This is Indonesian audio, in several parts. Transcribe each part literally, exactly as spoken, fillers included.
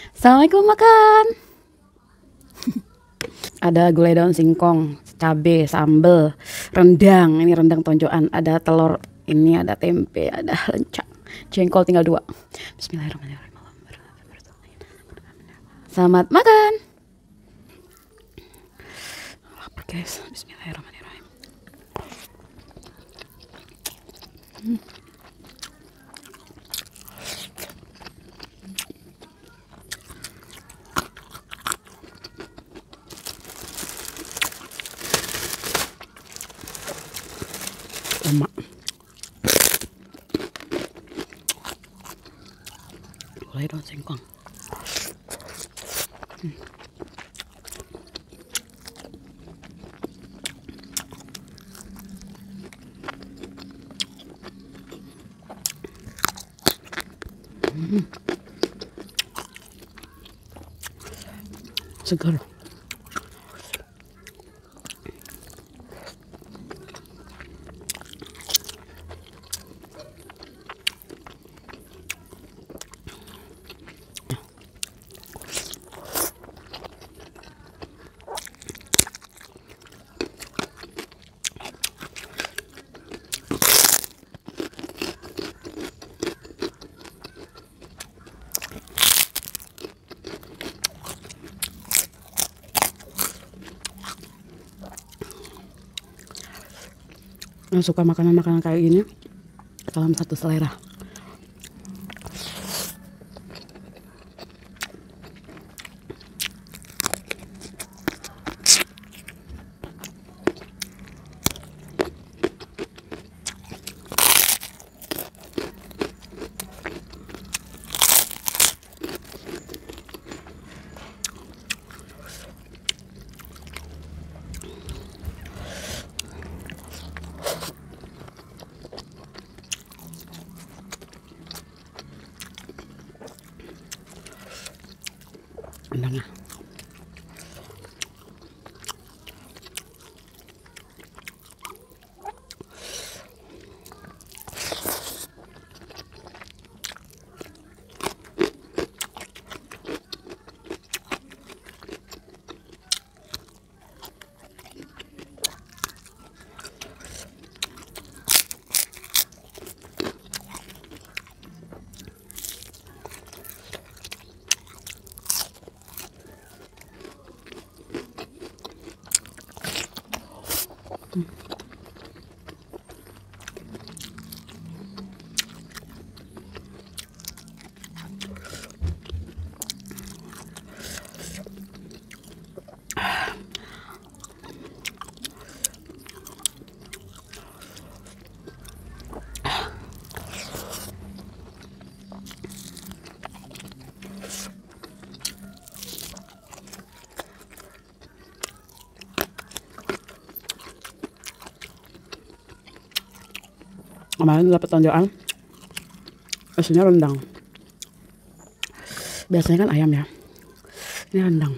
Assalamualaikum makan. Ada gulai daun singkong, cabe, sambal, rendang. Ini rendang tonjokan. Ada telur. Ini ada tempe, ada lencang. Jengkol tinggal dua. Bismillahirrahmanirrahim. Selamat makan. Lapar guys. Bismillahirrahmanirrahim. Hmm. Emak gulai daun singkong. hmm. Hmm. Segar. Yang suka makanan-makanan kayak gini, salam satu selera. Rendangnya. Kemarin dapat tonjokan, isinya rendang. Biasanya kan ayam ya, ini rendang.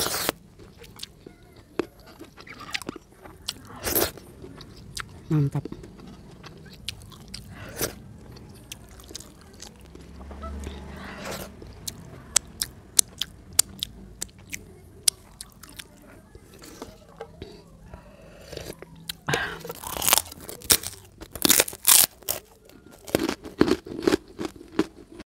Mantap.